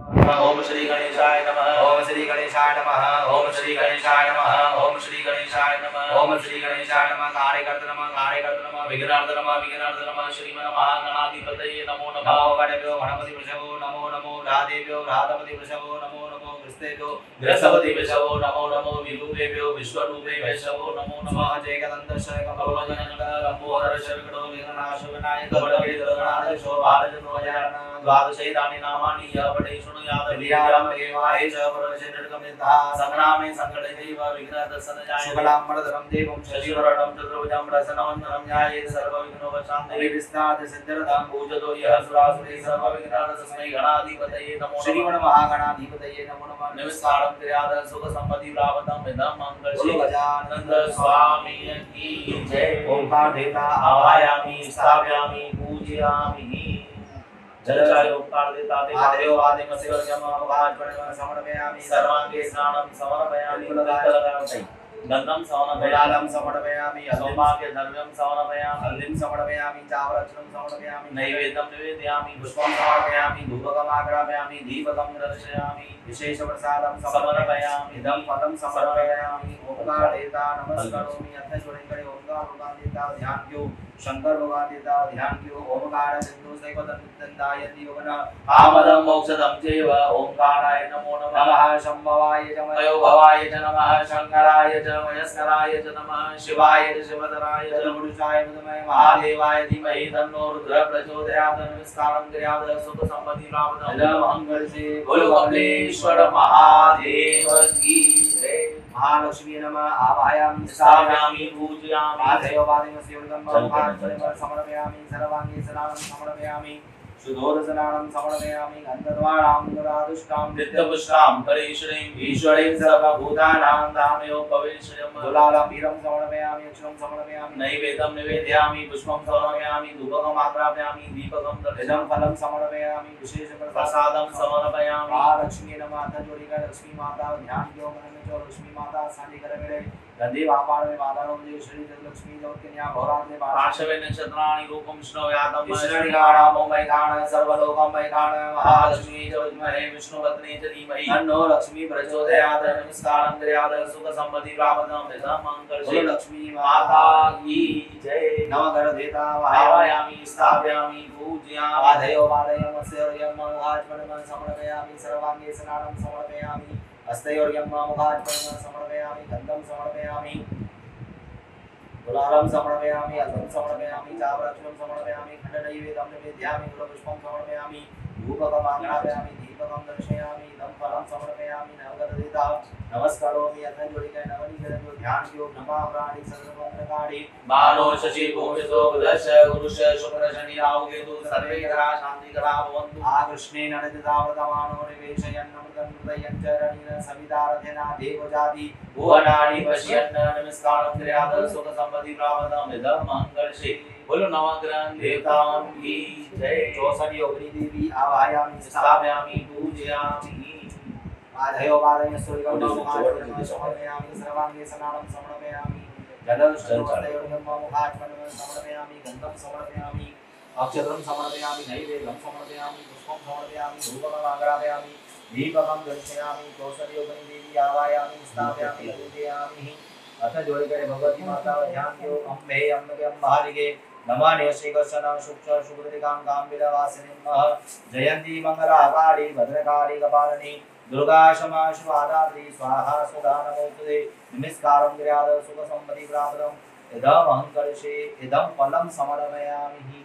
ओम श्री गणेशाय नमः। ओम श्री गणेशाय नमः। ओम श्री गणेशाय नमः। ओम श्री गणेशाय नमः। ओम श्री गणेशाय नमः। कार्यकर्ता नमः। कार्यकर्ता नमः। विघ्नार्थ नमः। विघ्नार्थ नमः। श्रीमन् महागणाधिपतये नमो नमः। गणेभ्यो गणपति वृषभो नमो नमो। राधेभ्यो राधपति वृषभो नमो नमो। ग्रस्तेभ्यो ग्रसपति वृषभो नमो नमो। विभूतेभ्यो विश्वरूपे वृषभो नमो नमः। जयगदन्तस्य कमलवदनक लंबोदर शर्कटो विघ्ननाश विनायक वरदे गणाधीशो भारतध्वजानन द्वादशैतानि नामानि य पठे शृणुयात् विद्यां देवाय च परमशरणकमिता संग्रामे संकटदैव विघ्नदर्शनजाय शुक्लाम्बरधरं देवं शशिवर्णं चतुर्भुजं प्रसन्नवदनं ध्यायेत् सर्वविघ्नोपशान्तये विस्तार सिद्धिरतां पूजतो यः सुरासुरे सर्वविघ्नान् तस्मै गणाधिपतये नमो श्रीगण महागणाधिपतये नमो नमः। नमस्कारं क्रियाद सुख संपत्ति प्राप्तं इदं मंगल गजानंद स्वामी की जय। ओंकार देवता आवायामि स्थापयामि पूजयामि। जलचाय ओंकार देवता देवादेव आदिम शिवज्ञम अवगाहन समर्पयामि। सर्वांगे स्नानं समर्पयामि। गंधम समर्पयामि। समर्पयामि। सौभाग्य द्रव्यं समर्पयामि। हल्दीं समर्पयामि। चावरक्षणं समर्पयामि। नैवेद्यं निवेदयामि। पुष्पं समर्पयामि। धूपकम् आग्रापयामि। दीपकं दर्शयामि। विशेष प्रसादं समर्पयामि। इदं फलं समर्पयामि। ओंकार देवता नमस्करोमि। अथ जोड़ेंगे ओंकार भगवान देवता ध्यान क्यों शंकर भगवान देवता ध्यान क्यों ओंकार सिंधु सैकतंदायति योगना आमदं मोक्षदं चैव ओंकाराय नमो नमः। शंभवाय च मयोभवाय च नमः। शंकराय च महेश्वराय च नमः। शिवाय च शिवतराय च पुरुषाय विद्महे महादेवाय धीमहि तन्नो रुद्रः प्रचोदयात्। नमस्कारं क्रियाद सुख संपत्ति प्राप्तं मंगल से बोलो कमलेश्वर महादेव की जय। महालक्ष्मी नमः। आवाहयामि स्थापयामि पूजयामि। आधेयवादिम शिवलिंगं समर्पयामि। सर्वांगे स्नानं समर्पयामि। सुदोदसनानं समर्पयामि। गन्धद्वारां नित्यपुष्टां परेश्वरीं ईश्वरीं सर्वभूतानां धामयोपवेश्वरं गुलालं वीरं समर्पयामि। अक्षरं समर्पयामि। नैवेद्यं निवेदयामि। पुष्पं समर्पयामि। धूपकम् आग्रापयामि। दीपकं दर्शयामि। फलं समर्पयामि। विशेष प्रसादं समर्पयामि। महालक्ष्मी नमः। अथ जोड़िका लक्ष्मी माता ध्यान योग में जो लक्ष्मी माता सानी कर मेरे गंधे व्यापार में माता मुझे श्री लक्ष्मी ज्योतिन्या भौरात में पार्श्वे नक्षत्राणि रूपं स्नोयातं विष्णुनिगाणा मोमैखाण सर्वलोकं मैखाण महालक्ष्मी ज्योतिर्महे विष्णुपत्नी च धीमहि तन्नो लक्ष्मी प्रचोदयात्। नमस्कारं क्रियाद सुख संपत्ति प्राप्तं इदं मंगल लक्ष्मी माता की जय। नवग्रह देवता आवाहयामि स्थापयामि पूजयामि। आधेयो वादयमस्य यमहात्मनं समर्पयामि। सर्वांगे स्नानं समर्पयामि। हस्तयोर्यं मुखात्मनं समर्पयामि। गन्धं समर्पयामि। गुलालं समर्पयामि। अर्घ्यं समर्पयामि। चावरक्षणं समर्पयामि। खण्डनैवेद्यं निवेदयामि। पुष्पं समर्पयामि। धूपकम् आग्रापयामि। दीपकं दर्शयामि। इदं फलं समर्पयामि। नवग्रहदेवता नमस्करोमि। अथ जोड़िका नवनीकरण जो ध्यान योग नमा प्राणी सर्वमंगलकारी बालो शशि भूमिसो बुधश गुरुश शुक्र शनि राहु केतु सर्वे ग्रहा शांति ग्रहा भवन्तु। आकृष्णेन नदितावृतमानो निवेशयन् अमृतं हृदयं च रणेन सवितारथेना देवजाति भुवनानि पश्यन्। नमस्कारं क्रियाद सुख संपत्ति प्राप्तं इदं मंगलसे बोलो नवग्रह देवताओं की जय। 64 योगिनी देवी आवाहयामि स्थापयामि पूजयामि। आधेयो वादय सूर्यगं समर्पयामि। सर्वांगे स्नानं समर्पयामि। जलौषधयोर्यं मुखात्मनं समर्पयामि। गन्धं समर्पयामि। अक्षतं समर्पयामि। नैवेद्यं समर्पयामि। पुष्पं समर्पयामि। धूपकम् आग्रापयामि। दीपकं दर्शयामि। 64 योगिनी देवी आवाहयामि स्थापयामि पूजयामि। अथ जोड़िका भगवती माता ध्यान योग अम्बे अम्बके अम्बालिके नमामि श्रीकृष्ण शुक्र शुभ्रतिकां काम्बिलवासिनीं जयन्ती मंगलाकाली भद्रकाली कपालिनी दुर्गा क्षमा शिवादात्री स्वाहा सुधा नमोस्तुते। नमस्कारं क्रियाद सुख संपत्ति प्राप्तं इदं अहं करिष्ये। इदं फलं समर्पयामि।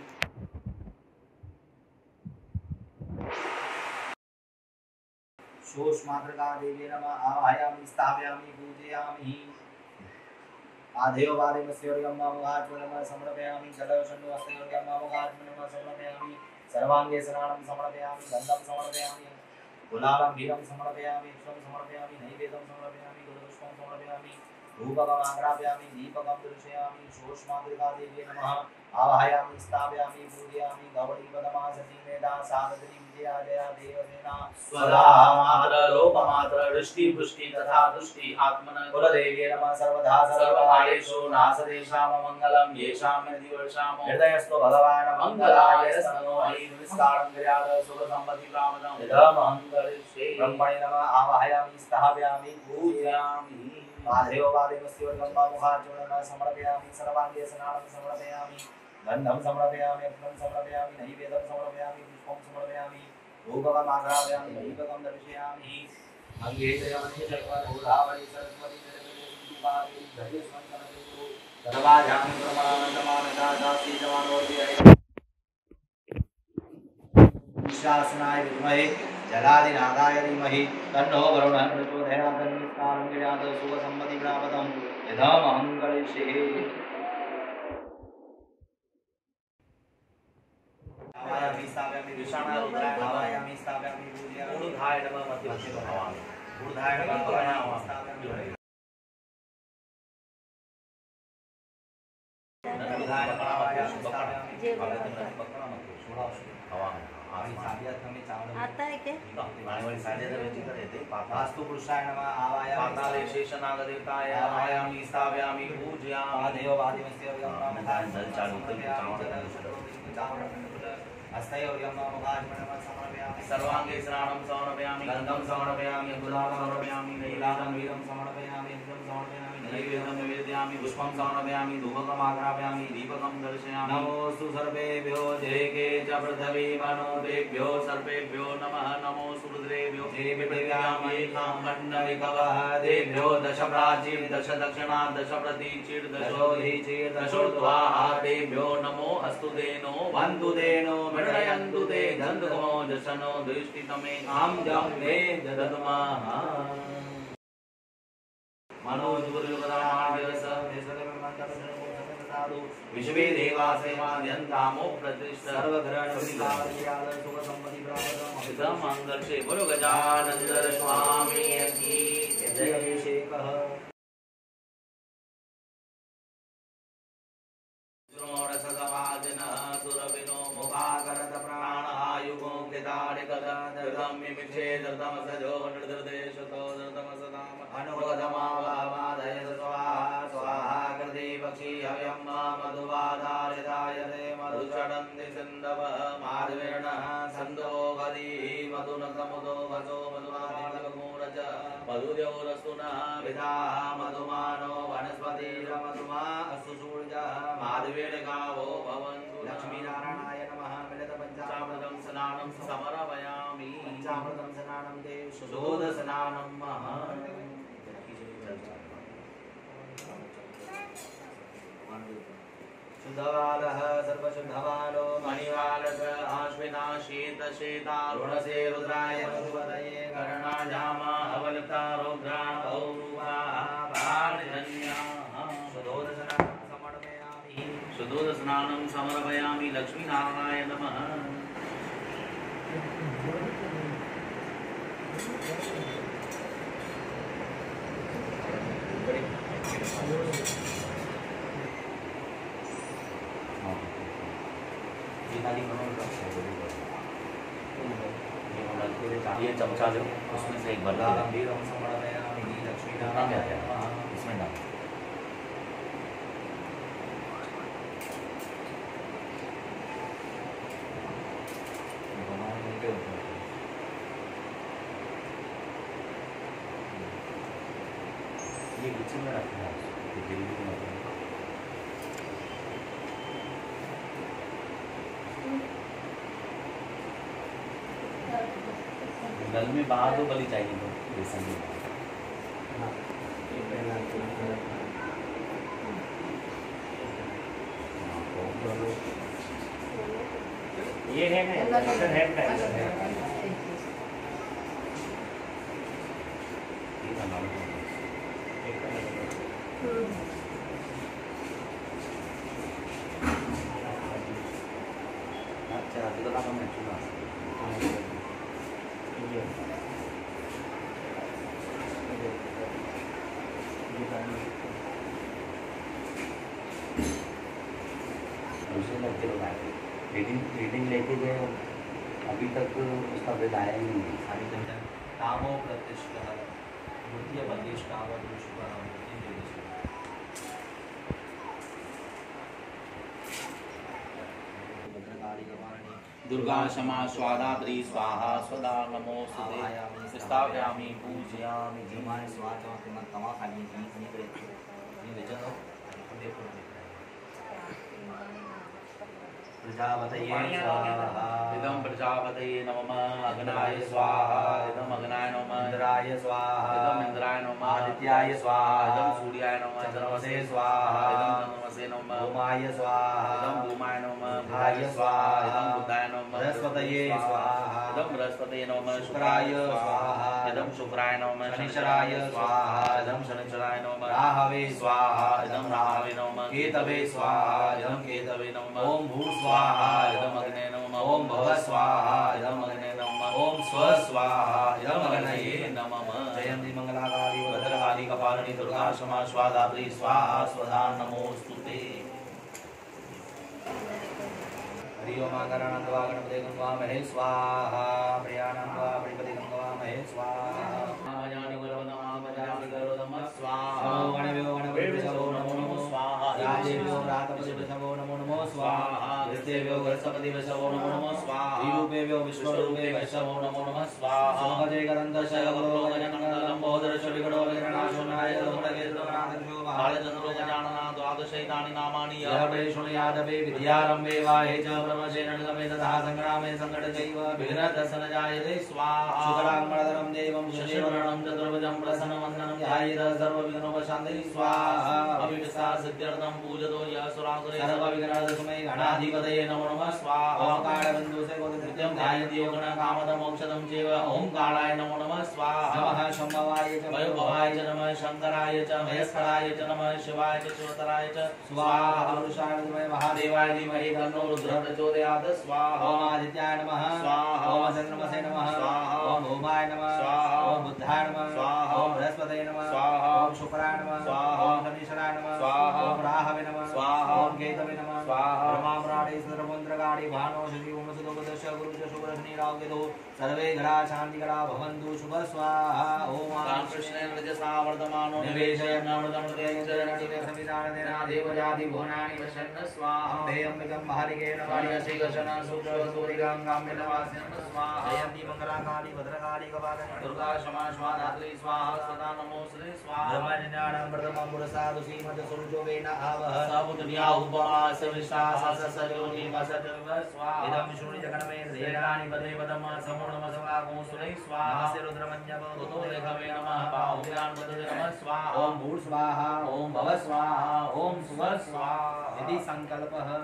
शोषमातृका देवी नमः। आवाहयामि स्थापयामि पूजयामि। आधेयो वादिमस्योर्यं मुखात्मनं समर्पयामि। जलौषधं हस्तयोर्यं मुखात्मनं समर्पयामि। सर्वांगे स्नानं समर्पयामि। गन्धं समर्पयामि। गुलालं वीरं समर्पयामि। अक्षतं समर्पयामि। नैवेद्यं समर्पयामि। गुरुपुष्पं समर्पयामि। धूपकम् आग्रापयामि। दीपकं दर्शयामि। शोषमातृका देवी नमः। आवाहयामि स्थापयामि पूजयामि। गौरी पदमासती मेधा सागरी जया जया देवसेना स्वधा मात्र लोकमात्र दृष्टि पुष्टि तथा तुष्टि आत्मन कुलदेव्ये नमः सर्वदा सर्वकालेषु नासदेशाम मंगलम येषां दिवर्षाम हृदयस्थो भगवान् मंगलाय सनो हरि नमस्कारं क्रियाद सुख संपत्ति प्राप्तं यदमहंकरिष्ये ब्रह्मणे नमः आवाहयामि स्थापयामि पूजयामि पादेव पादेवस्य वर्गं मुखार्जुनं समर्पयामि सर्वांगे स्नानं समर्पयामि गन्धं समर्पयामि अर्घ्यं समर्पयामि नैवेद्यं समर्पयामि पुष्पं समर्पयामि धूपम् आघ्रापयामि दीपकं दर्शयामि अंगे जयमणि सर्वभूतावली सरस्वती जगदीपादि धैर्यस्वन्तनतेतु सर्वाजामि परमानन्दमानदादासी जवानोर्ति शासनाय विद्महे जलादिनाथाय धीमहि तन्नो वरुणः प्रचोदयात् तन्निष्कारं क्रियात् सुख सम्पत्ति प्राप्तं यथामहं करिष्ये आवायामि स्थापयामि विषाणा रुद्राय आवायामि स्थापयामि पूजयामि ऊर्ध्वाय नमः मध्यमस्य भवामि ऊर्ध्वाय नमः भवामि स्थापयामि ऊर्ध्वाय नमः आवायामि स्थापयामि आता है क्या? वास्तु पुरुषाय नमः आवायामि पाताले शेषनाग देवताय आवायामि स्थापयामि पूजयामि देव वादिमस्य सर्वांगे स्नानं समर्पयामि गन्धं समर्पयामि गुलाबं समर्पयामि नैवेद्यं समर्पयामि समर्पयामि नैवेद्यं निवेदयामि पुष्पं समर्पयामि धूपकम् आघ्रापयामि दीपकं दर्शयामि नमोस्तु सर्वेभ्यो जयके च पृथ्वी मनोदेभ्यो सर्वेभ्यो नमः नमोस्तु रुद्रेभ्यो देव्यामि कामण्डलिकवः देभ्यो दश प्राचीर दश दक्षिणा दश प्रतीचीर दशोधीचीर दशोर्ध्वाः देभ्यो नमो अस्तु देनो वन्तु देनो मृडयन्तु ते दन्तुमो जसनो दृष्टितमे काम जं मे ददतमः मनोजुर्युगदामादिरस देशदेवमन्तरसनोसाधु विश्वे देवासेवाद्यन्तामो प्रतिष्ठ सर्वग्रहणविकावलियाद सुख सम्पत्ति प्राप्तं सिद्धमङ्गलसे गुरु गजानन्दर स्वामी की जय अभिषेकः श्रोणसगवादिनः सुरविनो मुखाकरत प्राणायुगो कृताडिकदर्दं मिमिक्षेदर्दमसजो निर्दर्देशतो दर्दमसदाम अनुगतमावादय स्वाहा स्वाहा कृते पक्षी हव्यं मधुवादारिदाय ते मधुचडन्ति सिन्धवः माधवेर्णः सन्दोगदी मधुनकमुदो भसो मधुवादिनकमूरज मधुद्योरस्तु नः विदाः मधुमानो वनस्पतिरमधुमा अस्तु सूर्यः माधवेन गावो भवन्तु लक्ष्मीनारायणाय नमः मिलितपञ्चामृतं स्नानं समर्पयामि पञ्चामृतं स्नानं ते शुद्धोदस्नानं महा शुद्धवालः सर्वशुद्धवालो मणिवालक आश्विना शीतशीतारुणसे रुद्राय मधुवदये कर्णाजामा अवलिता रुद्राण बहुरूपाः पाणिजन्याः शुद्धोदस्नानं समर्पयामि लक्ष्मीनारायणाय नमः ये चमचा जो उसमें से एक बार लक्ष्मीनारायण इसमें डाल ये किचन में रखना है दिल्ली में गल में बाहर तो गली चाहिए तो बेसन में ये है ना अच्छा तो काम में चुना रीडिंग लेके गए अभी तक उसका बिल आया ही नहीं। सारी कंजन कामो प्रतिष्ठा मूर्तियाँ प्रतिष्ठा दुर्गा क्षमा स्वादात्री स्वाहा स्वदा नमोस्तुते स्थापयामि पूजयामि जीवाय स्वाहा तमा खाली नहीं करे ये बेचो देखो प्रजापतये स्वाहा इदं प्रजापतये नमः अग्नाय स्वाहा इदं अग्नाय नमः इंद्राय स्वाहा इदं इंद्राय नमः आदित्याय स्वाहा इदं सूर्याय नमः चंद्रमसे स्वाहा इदं चंद्रमसे नमः भूमाय स्वाहा इदं भूमाय नमः बुधाय स्वाहा इदं बुधाय नमः बृहस्पतये स्वाहा इदं बृहस्पतये नमः शुक्राय स्वाहा इदं शुक्राय नमः शनिश्चराय स्वाहा इदं शनिश्चराय नमः राहवे स्वाहा इदं राहवे नमः केतवे स्वाहा इदं केतवे नमः ओम भू स्वाहा इदं अग्ने नमः ओम भव स्वाहा इदं अग्ने नमः ओम स्व स्वाहा इदं अग्नये नमः जयंती मंगलाकाली भद्रकाली कपालिनी दुर्गा क्षमा स्वादात्री स्वाहा स्वधा नमोस्तुते। हरि ओम गणानां वा गणपते गंगामहे स्वाहा प्रियाणां वा प्रियपते गंगामहे स्वाहा आयानि गुरुवदमामजानि गरुदम स्वाहा नमो गणभ्यो गणपतिभ्यो नमो नमो स्वाहा राजेभ्यो रातपतिभ्यो नमो नमो स्वाहा विष्णुभ्यो गणपतिभ्यो नमो नमो स्वाहा विरूपेभ्यो विष्णुरूपेभ्यो नमो नमः स्वाहा समगजे गदन्तस्य गणोदरश्वरिगणो विगणनाशोनाय लम्बकेतनाथो बालचन्द्रो गजानना द्वादशैतानि नामानि यः प्रेषुणयादवे विद्यारम्भे वा हे च ब्रह्मचेन निगमे तथा संग्रामे संकटदैव विघ्नदर्शन जायते स्वाहा शुक्लांबरधरं देवं शशिवर्णं चतुर्भुजं प्रसन्नवदनं ध्यायेत् सर्वविघ्नोपशान्तये स्वाहा अभिष्टा सिद्ध्यर्थं पूजतो यः सुरासुरे सर्वविघ्नदशमे गणाधिपतये नमो नमः स्वाहा ओंकारबन्धुसे गोविन्दं ध्यायति योगणकामदमोक्षदं चैव ओंकाराय नमो नमः स्वाहा नमः शम्भवाय च वयोभवाय च नमः शंकराय च महेश्वराय च नमः शिवाय च शिवतराय च स्वाहा पुरुषाय विद्महे महादेवाय धीमहि तन्नो रुद्रः प्रचोदयात् स्वाहा ओम आदित्याय नमः स्वाहा ओम चंद्रमसे नमः स्वाहा ओम भूमाय नमः स्वाहा ओम बुद्धाय नमः स्वाहा ओम बृहस्पतये नमः स्वाहा ओम शुक्राय नमः स्वाहा ओम शनिश्चराय नमः स्वाहा ओम राहवे नमः स्वाहा ओम केतवे नमः स्वाहा ब्रह्माप्राणे सर्वमन्त्रगाणि भानो शशि ओम सुदोपदश गुरुच शुभरश्नि रावकेतो सर्वे ग्रहा शान्तिकरा भवन्तु शुभ स्वाहा ओम रामकृष्णेन रजसा वर्तमानो निवेशयन्नामृतमृतेन च संविधानेन देवजाति भुवनानि पश्यन् स्वाहा देयम्बिकं महलिकेन वाणियसि गशना सूत्रसूरिगाङ्गाम्य नमास्यन् स्वाहा जयन्ती मंगलाकाली भद्रकाली कपालिनी दुर्गा क्षमा स्वादात्री स्वाहा सदा नमोस्तुते स्वाहा ब्रह्मज्ञानं प्रथमं पुरसादु श्रीमद्स्वरूपेण आवह साबुद्रिया उपमा सविष्टा ससयोनि वसतव स्वाहा इदं शून्यजगणमे देवानि पदे पदम समूर्णमसमागो सुरै स्वाहा नमस्ते रुद्रमन्यव ततो लेखवे नमः बाहुभ्यां पदे नमः स्वाहा ओम भूर् स्वाहा ओम भव स्वाहा ओम सुव स्वाहा इति संकल्पः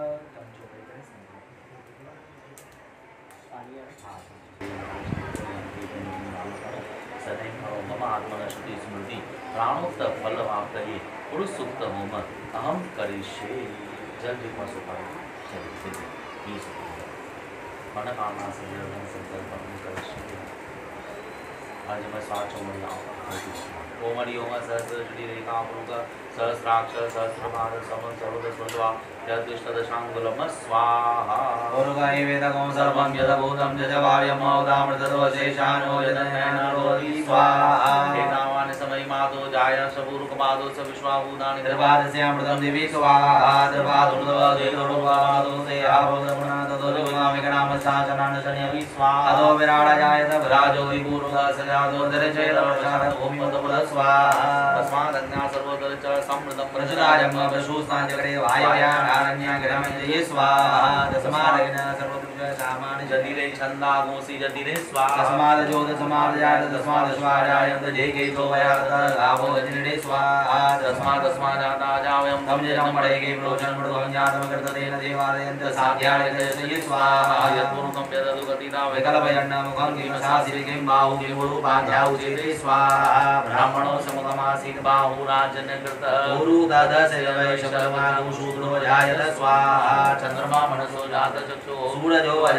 सदैव मम आत्मनश्रुति स्मृति प्राणोक्त फलवाप्तये पुरुष सुक्त होम अहम करिष्ये जल जिह्वा सुपाय चलिए ये मनोकामना से संकल्प करिष्ये। आज मैं साचो मरियाँ ओम हरि ओम सहस्र श्री रेखा मुरुग सहस्राक्ष सहस्रपाद समन सर्वदस्वद्वा यदुष्टदशांगुलम स्वाहा उर्गाय वेदकं सर्वं यदभूतं जजवार्यमौदामृतदोशेषानो यदनयनरोधि स्वाहा एतावान् समयमादो जाय शपूरुकमादो स विश्वाभूतानि द्रवादस्यामृतं दिवि स्वाहा द्रवादुर्दवदेवरुपादो से आभोगमनादोरुगामिकनामसाचनानशन्यपि स्वाहा अदो विराडाजायत विराजो विपूरुगा सजातो दरचेदवशाद भूमिपदपद स्वाहा तस्मादज्ञा सर्वोदर च समृतं प्रचुराजम प्रशूस्नाजगरे वायव्यानारण्याग्रमये स्वाहा तस्मादग्न सर्वदुर्ग सामान्य जदिरे छन्दागोसी जदिरे स्वाहा तस्माद जोत समादजात तस्माद स्वाजायत जेके सोवयात गावो गजनिरे स्वाहा तस्मादाता जावयं तम जम पड़ेगे प्रोचन मृदं जातम कर्ततेन देवादयन्त साध्यायते स्वाहा यत्पुरुषं यदुगतिना विकल्पयन्न मुखं किमसासिरे किं बाहु किं रूपाध्याउचेते स्वाहा ब्राह्मणो समगमासीत् बाहुराजन्यकृत गुरु ददसे वैशवमानु शूद्रो जायत स्वाहा चन्द्रमा मनसो जात चक्षुः सूरजो अजायत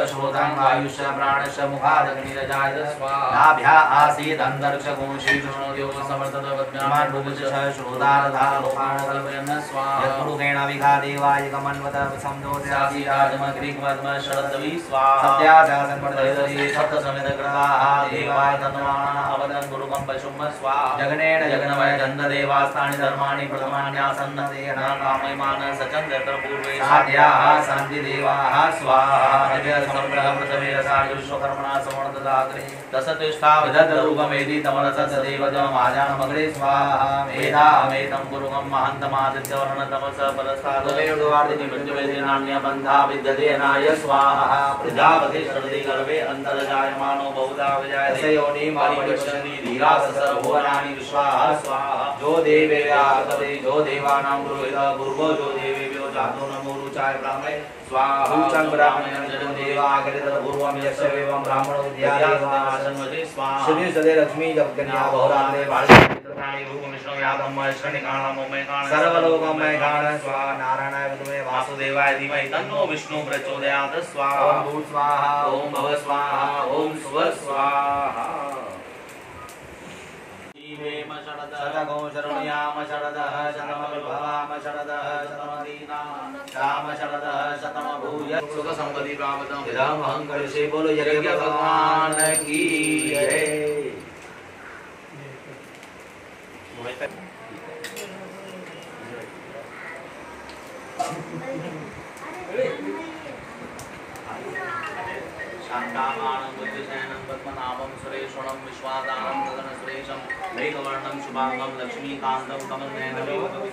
श्रोत्रं वायुश्च प्राणश्च मुखादग्निरजायत स्वाहा नाभ्या आसीत् अन्तरिक्षगो श्रीकृष्णोद्यो समर्थतवद्भ्यामान् भूमिश्च श्रोतारधा लोकान् कल्पयन् स्वाहा यत्पुरुषेण विघादेवाय गमन्वत संजोत्यासीराजमग्रिग्मद्म शरद्वि स्वाहा सत्यासासन्वर्धयति सप्तसमितग्रहाः देवाय तन्मानः अवदन् गुरुकं पशुं स्वाहा जगनेन जगनमय गन्धदेवास्तानि धर्माणि प्रथमान्यासन्नतेन कामयमान सचन्द्र पूर्वे साध्याः सन्ति देवाः स्वाहा दिव्यसमग्रह पृथ्वी रसादि विश्वकर्मणा समर्ददाग्रे दशतिष्ठा विदधरूपमेति तमरसदेवजमाजानमग्रे स्वाहा मेधामेतं गुरुकं महन्तमादित्यवर्णतमस परस्तादुदेवद्वार्दिनिमृत्युवेदेनान्यबन्धा विद्यतेनाय स्वाहा प्रजापति शरदि गर्भे अन्तर्जायमानो बहुधा विजायते योनि परिपश्यन्ति धीराससर्वभुवनानि विश्वाहा स्वाहा जो देवेयातते जो देवानां गुरुवेदा गुरुवो जो देवेभ्यो जातो नमो रुचाय ब्राह्मणे स्वाहा भूचं ब्राह्मणं जनं देवाग्रेतर पूर्वं यस्य एवं ब्राह्मणो विद्यादेवासन्वते स्वाहा श्री सदे लक्ष्मी जपकन्या बहुराते वार्षिकत्राणि भूम विष्णु यादम शनिकाणं मोमेकाण सर्वलोकमय काण स्वाहा नारायणाय विद्महे वासुदेवाय धीमहि तन्नो विष्णु प्रचोदयात् स्वाहा ओम भूः स्वाहा ओम भव स्वाहा ओम सुव स्वाहा हेम शरदगो शरणयाम शरदः शतमविभवाम शरदः शतमदीना राम शरदः शतमभूय सुख संपत्ति प्राप्त विधामहं करिष्ये बोलो यज्ञ भगवान की जय। शान्तामानं बुद्धिशयनं पद्मनाभं सुरेश्वरं विश्वादानं गगनसुरेशं मेघवर्णं शुभांगं लक्ष्मीकान्तं कमलनयनं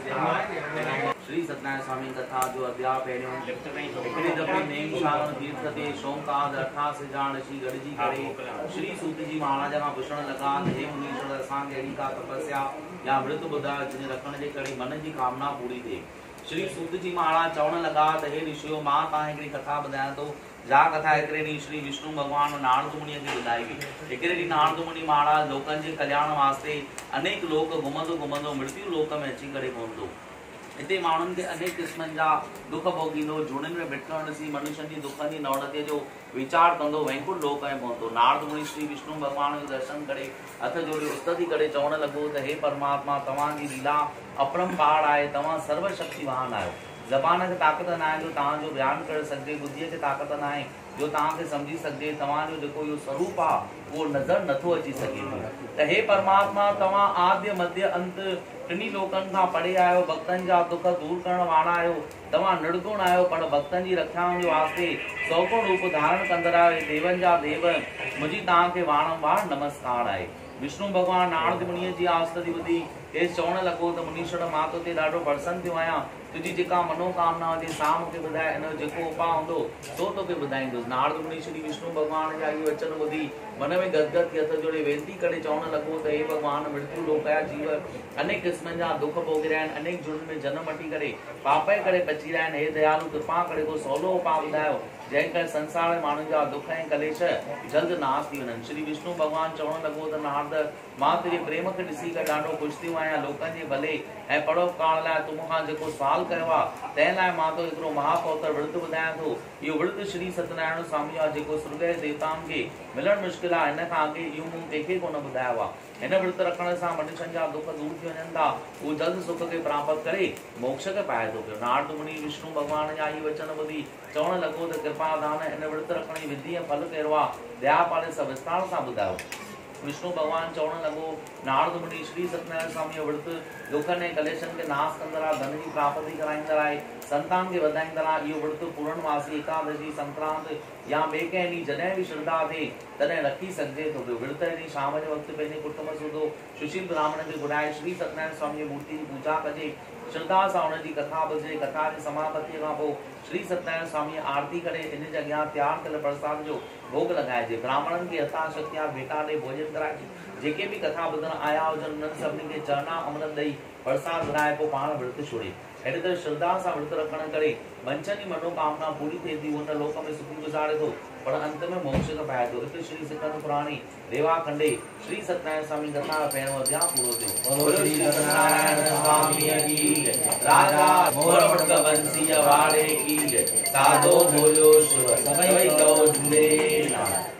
योगविद्यां श्री सत्यनारायण स्वामी कथा जो अध्याय पहले एकड़ी दफे नेम शारण तीर्थ ते सोमकाद 88 जान श्री गढ़जी करे श्री सूत जी महाराज का भूषण लगा हे मुनीश्वर असां अहिड़ी का तपस्या या व्रत बुधा जिन रखण जे करे मन जी कामना पूरी थे। श्री सूत जी महाराज चवण लगा त हे ऋषियो मां तव्हां हिकिड़ी कथा ॿुधायां थो। जा कथा हिकिड़े ॾींहुं श्री विष्णु भगवान नारद मुनिअ खे ॿुधाई हुई। हिकिड़े ॾींहुं नारद मुनि महाराज लोकनि जे कल्याण वास्ते अनेक लोक घुमंदो घुमंदो मृत्यु लोक में अची करे पहुतो। हिते माण्हुनि खे अनेक क़िस्मनि जा दुख भोगींदो झूड़ियुनि में बिठण ॾिसी मनुष्यनि जी दुखनि जी नौड़तीअ जो वीचार कंदो वैकुंठ लोक में पहुतो। नारद मुनि श्री विष्णु भगवान जो दर्शन करे हथ जोड़े स्तुति करे चवण लॻो त हे परमात्मा तव्हांजी लीला अपरंपार आहे, तव्हां सर्वशक्तिवान आहियो। ज़बान खे ताक़त न आहे जो तव्हांजो बयानु करे सघिजे, बुद्धीअ खे ताक़त न आहे जो तव्हांखे सम्झी सघिजे, तव्हांजो जेको इहो स्वरूप आहे उहो नज़र नथो अची सघे। त हे परमात्मा तव्हां आद्य मध्य अंत टिनी लोकनि खां परे आहियो, भक्तनि जा दुख दूर करण वारा आहियो। तव्हां निर्गुण आहियो पर भक्तनि जी रक्षा जे वास्ते सौगुण रूप धारण कंदड़ आहियो। देवनि जा देव मुंहिंजी तव्हांखे वारंवार नमस्कार आहे। विष्णु भगवान नारद मुनिअ जी आस्तुति ॿुधी खेसि चवण लॻो त मुनीश्वर मां तोते ॾाढो प्रसन्न थियो आहियां। तुंहिंजी जेका मनोकामना हुजे सा मूंखे ॿुधाए, हिन जो जेको उपाउ हूंदो सो तोखे ॿुधाईंदुसि। नारद मुनि श्री विष्णु भगवान जा इहो वचन ॿुधी मन में गदगद थी हथ जोड़े वेनती करे चवण लॻो त हे भगवान मृत्यु लोक जा जीव अनेक क़िस्मनि जा दुख भोॻी रहिया आहिनि, अनेक जुर्म में जनम वठी करे पाप करे पची रहिया आहिनि। हे दयालु कृपा करे को सवलो उपाउ ॿुधायो जंहिं करे संसार में माण्हुनि जा दुख ऐं कलेश जल्द नाश थी वञनि। श्री विष्णु भगवान चवण लॻो त नारद मां तुंहिंजे प्रेम खे ॾिसी करे ॾाढो ख़ुशि थियो आहियां। लोकनि जे भले ऐं परोपकार लाइ तूं मूंखां जेको सुवाल कयो आहे तंहिं लाइ मां तो हिकिड़ो महापवित्र विर्त ॿुधायां थो। इहो विर्त श्री सत्यनारायण स्वामी आहे जेको स्वर्ग जे देवताउनि खे मिलणु मुश्किल आहे। हिन खां अॻे इहो मूं कंहिंखे कोन ॿुधायो आहे। हिन विर्त रखण सां मनुष्यनि जा दुख दूर थी वञनि था, उहो जल्द सुख खे प्राप्त करे मोक्ष खे पाए थो पियो। नारद मुनि विष्णु भगवान जा इहे वचन ॿुधी चवण लॻो त कृपा दान हिन विर्त रखण जी विधि ऐं फल कहिड़ो आहे, दया पाले सां विस्तार सां ॿुधायो। विष्णु भगवान चवण लॻो नारद मुनि श्री सत्यनारायण स्वामी जो विर्त दुखनि ऐं कलेशनि खे नाश कंदड़ आहे, धन जी प्राप्ति कराईंदड़ आहे, संतान खे वधाईंदड़ आहे। इहो विर्त पूर्णमासी एकादशी संक्रांत या ॿिए कंहिं ॾींहुं जॾहिं बि श्रद्धा थिए तॾहिं रखी सघिजे थो पियो। विर्त ॾींहुं शाम जे वक़्तु पंहिंजे कुटुंब सूधो सुशील ब्राह्मण खे घुराए श्री सत्यनारायण स्वामी जी मूर्ति जी पूजा कजे, श्रद्धा सां हुनजी कथा ॿुधजे। कथा जी समापतिअ खां पोइ श्री सत्यनारायण स्वामी आरती करे इन जे अॻियां तयारु थियल प्रसाद जो भोग लॻाइजे। ब्राह्मणनि खे यथाशक्तिया भेटा ॾेई भोजन कराइजे। जेके बि कथा ॿुधण आया हुजनि उन्हनि सभिनी खे चरना अमृत ॾेई प्रसाद विराए पोइ पाण विर्त छोड़े। अहिड़ी तरह श्रद्धा सां विर्त रखण करे वंशनि जी मनोकामना पूरी थिए थी, हुन लोक में सुखी गुज़ारे थो पर अंत में मोक्ष खे पाए थो। हिते श्री सिकंद पुराणी रेवा खंडे श्री सत्यनारायण स्वामी कथा पहिरियों अध्याय पूरो थियो। श्री सत्यनारायण स्वामी की राजा मोर वंशीय वारे की साधो बोलो शिव सभई कहो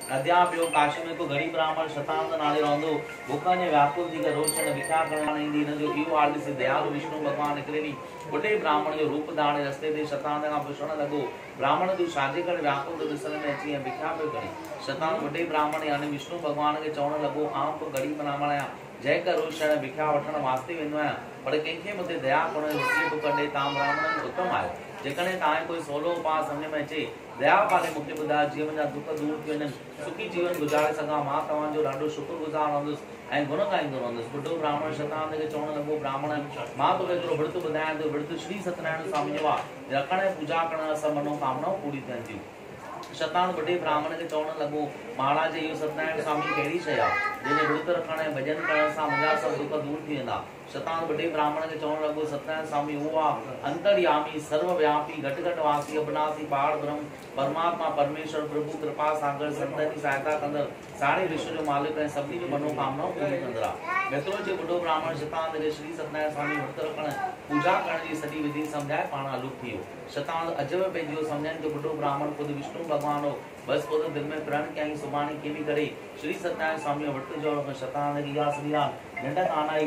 अध्याप योग काशी में को घड़ी ब्राह्मण शतांग नाले रहंदो भूखा ने व्याकुल थी के रोज ने भिक्षा करण ईंदी न जो इहो हाल से दयालु विष्णु भगवान निकरे नी बुढ़े ब्राह्मण जो रूप धारण रस्ते ते शतांग का पुछण लगो ब्राह्मण तू साजे कर व्याकुल तो दिसण में अची भिक्षा पे करी शतांग बुढ़े ब्राह्मण यानी विष्णु भगवान के चवण लगो आम तो घड़ी ब्राह्मण आया जय कर रोज शरण भिक्षा वठण वास्ते वेंदो आया पर कंहिंखे मुते दया करण रुचि तो कॾे तां ब्राह्मण उत्तम आयो जेकॾहिं तव्हां कोई सोलो उपाय सम्झ में अचे दया पाले मूंखे ॿुधायो जीवन जा दुख दूर थी वञनि सुखी जीवन गुज़ारे सघां मां तव्हांजो ॾाढो शुक्रगुज़ार रहंदुसि ऐं गुण ॻाईंदो रहंदुसि बुढो ब्राह्मण शतानंद खे चवणु लॻो ब्राह्मण मां तोखे हिकिड़ो विर्तु ॿुधायां थो विर्तु श्री सत्यनारायण स्वामी जो आहे रखण ऐं पूजा करण सां मनोकामनाऊं पूरी थियनि थियूं शतानंद बुढ़े ब्राह्मण के चवण लगो महाराज इहो सत्यनारायण स्वामी कहिड़ी शइ आहे जंहिंजे विर्तु रखण ऐं भॼन करण सां मुंहिंजा सभु दुख दूर थी वेंदा शतानंद बुढ़े ब्राह्मण के चवण लगो सत्यनारायण स्वामी उहो आहे अंतर्यामी सर्वव्यापी घट घट वासी अविनाशी पार ब्रह्म परमात्मा परमेश्वर प्रभु कृपा सागर संतनि जी सहायता कंदड़ सारे विश्व जो मालिक ऐं सभिनी जो मनोकामनाऊं पूरी कंदड़ आहे एतिरो जे बुढ़ो ब्राह्मण शतानंद के श्री सत्यनारायण स्वामी विर्तु रखण पूजा करण जी सॼी विधि सम्झाए पाण अलूप थी वियो शतानंद अजब पंहिंजो सम्झनि जो बुढ़ो ब्राह्मण खुद विष्णु भगवान हो बस खुद दिल में प्रण कयईं सुभाणे कीअं बि करे श्री सत्यनारायण स्वामी जो विर्तु जो शतानंद की इहा सॼी नंढ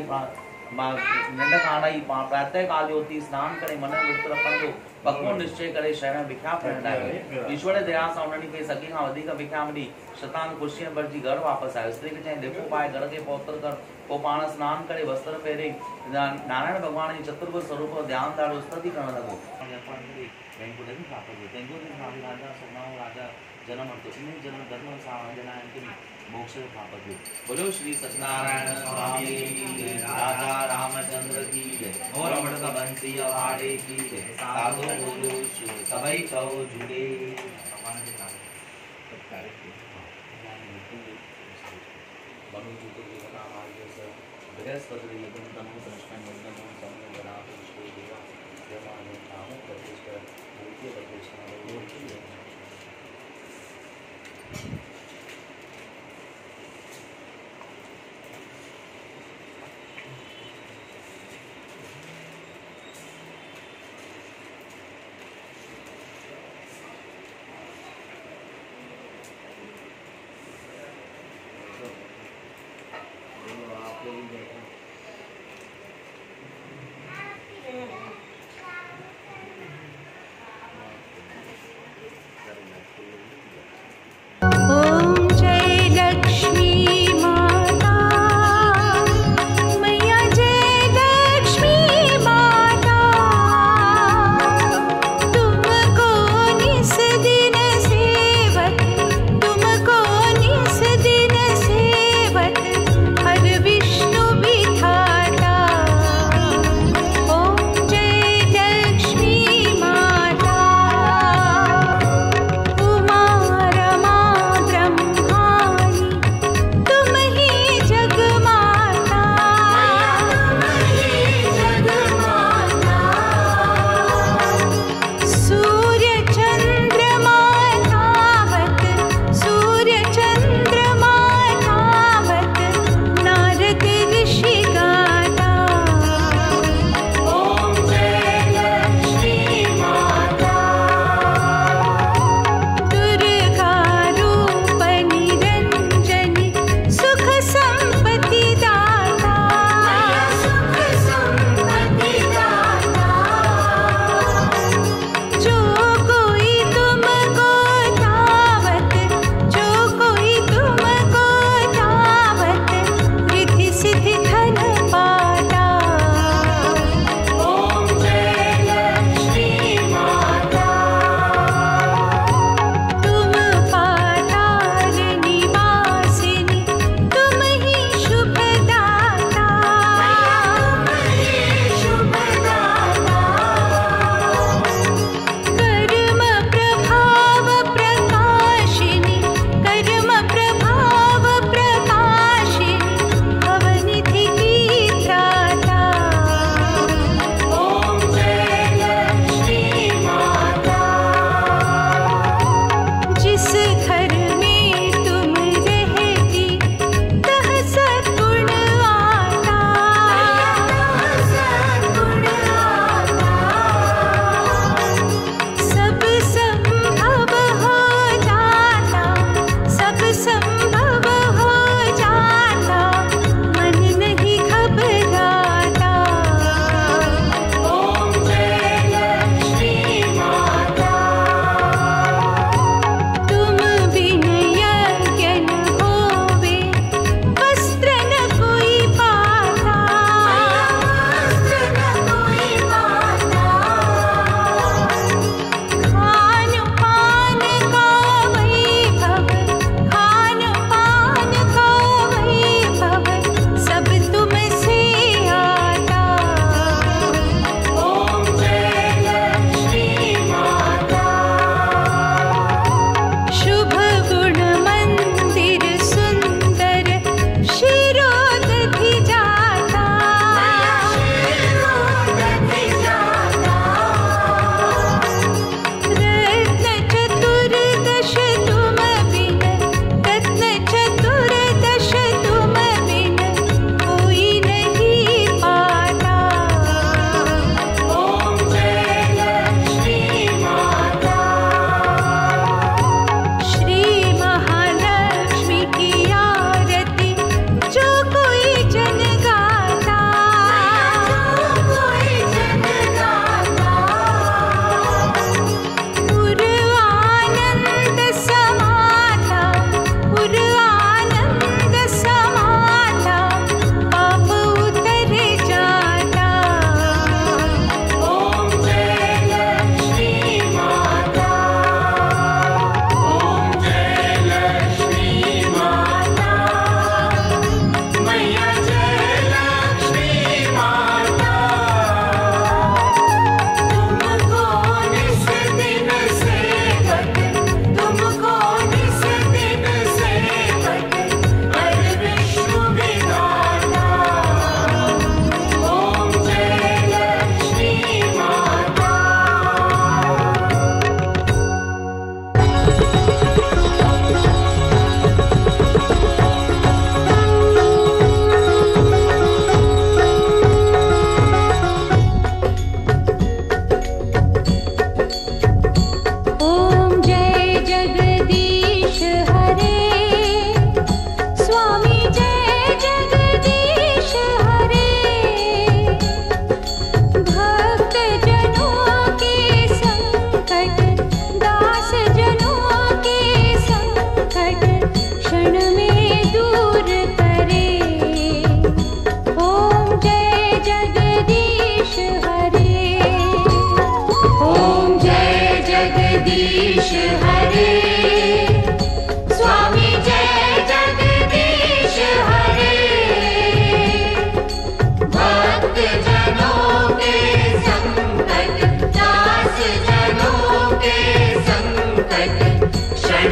काना ई प्रातः काल जो उथी स्नान करे मन में विर्तु रखण जो पक्को निश्चय करे शरण भिक्षा पिणण लाइ ईश्वर दया सां उन्हनि खे सॻी खां वधीक भिक्षा मिली शतानंद ख़ुशीअ भरिजी घर वापसि आयो स्त्री खे चईं लेपो पाए घर खे पवित्र कर पोइ पाण स्नान करे वस्त्र पहिरे नारायण भगवान जी चतुर्भुज स्वरूप ध्यान ॾाढो स्तुति करण लॻो जन्म जन्म धर्म सां मोक्ष प्राप्त हुई बोलो श्री सत्यनारायण स्वामी राजा रामचंद्र की जय और अमृत बंसी अवाड़े की जय साधु बोलो सभई कहो जुड़े Oh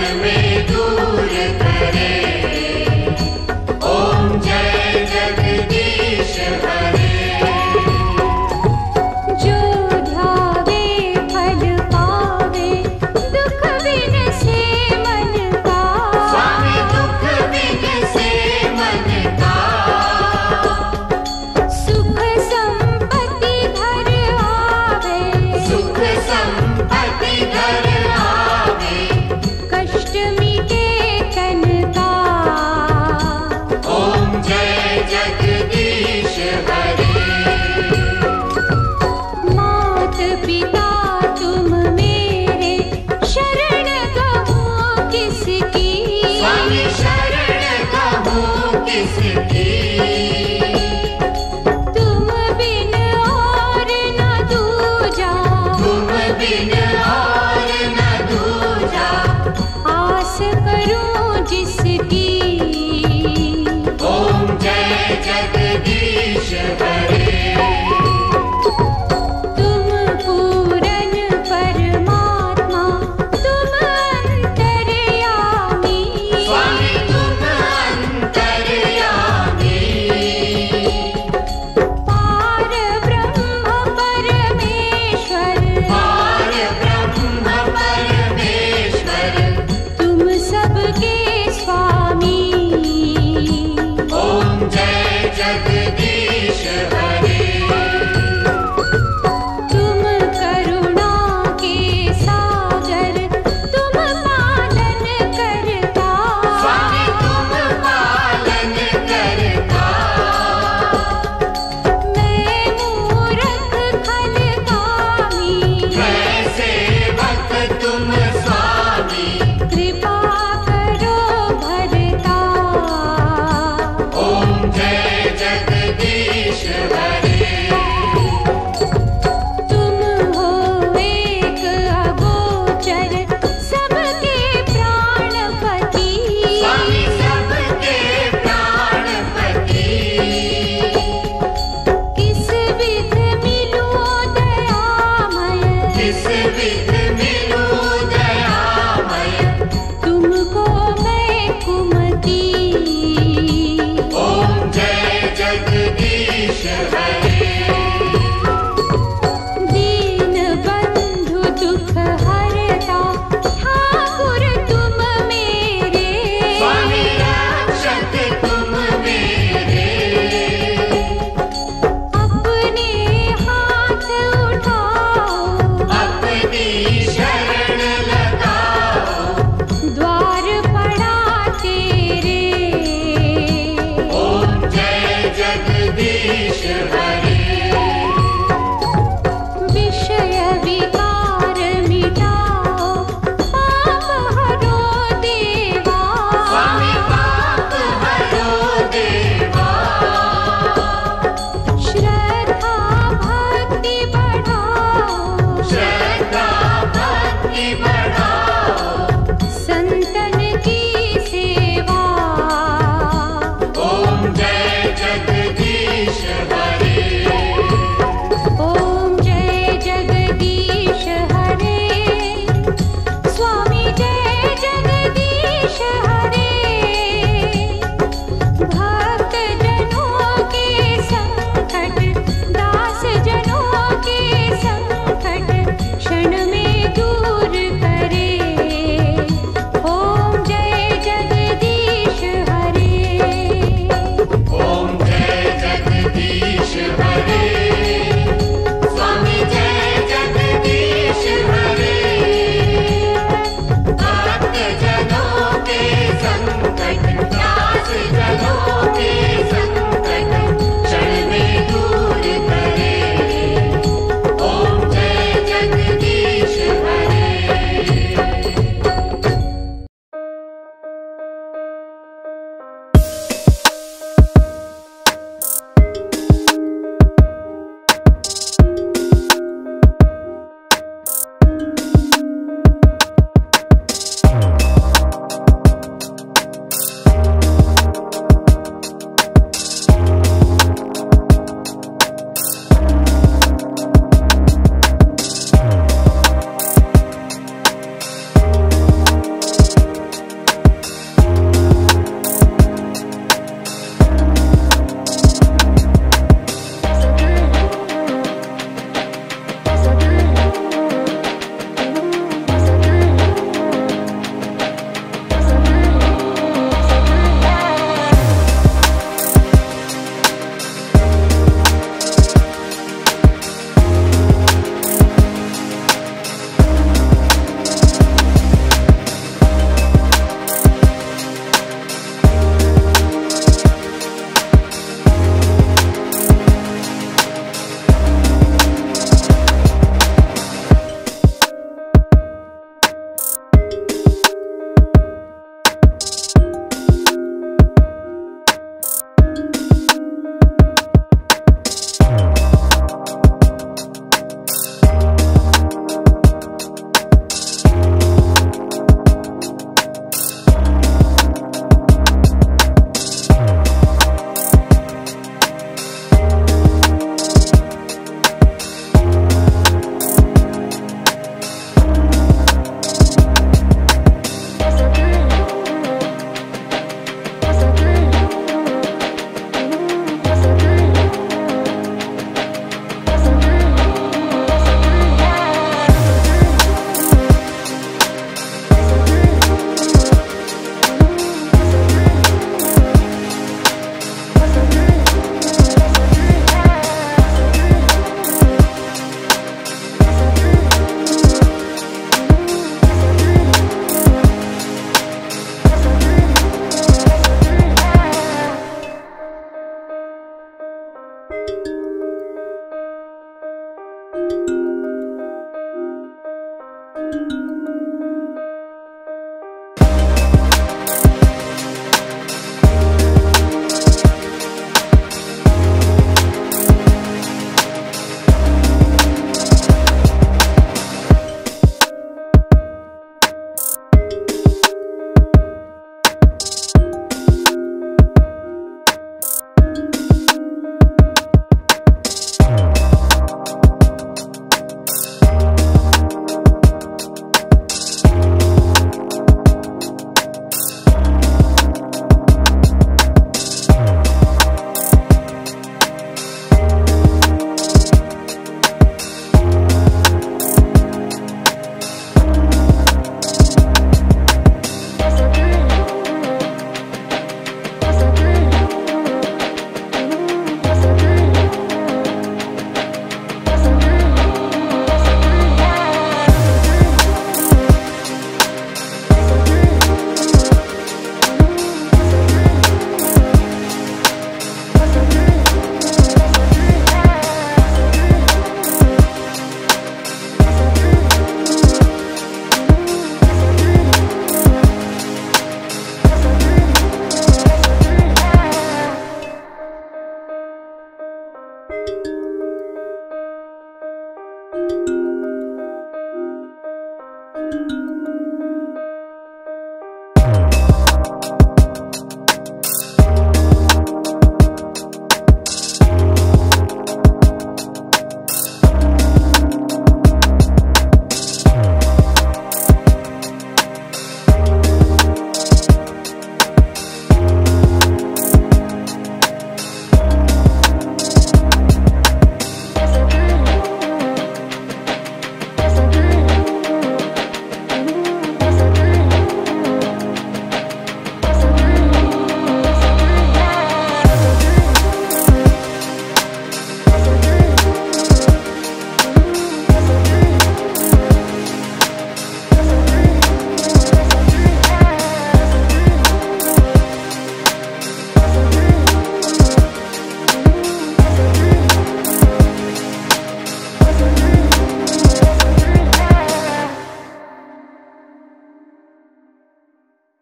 में दूर करे। ओम जय जगदीश हरे। जो ध्यावे फल पावे, दुख बिन से मन का। स्वामी दुख बिन से मन का। सुख संपत्ति घर आवे, सुख संपत्ति घर आवे। कष्ट मिटे तन का। ओम जय जगदीश हरे। मात पिता तुम मेरे, शरण कहूँ किसकी। स्वामी शरण कहूँ किसकी।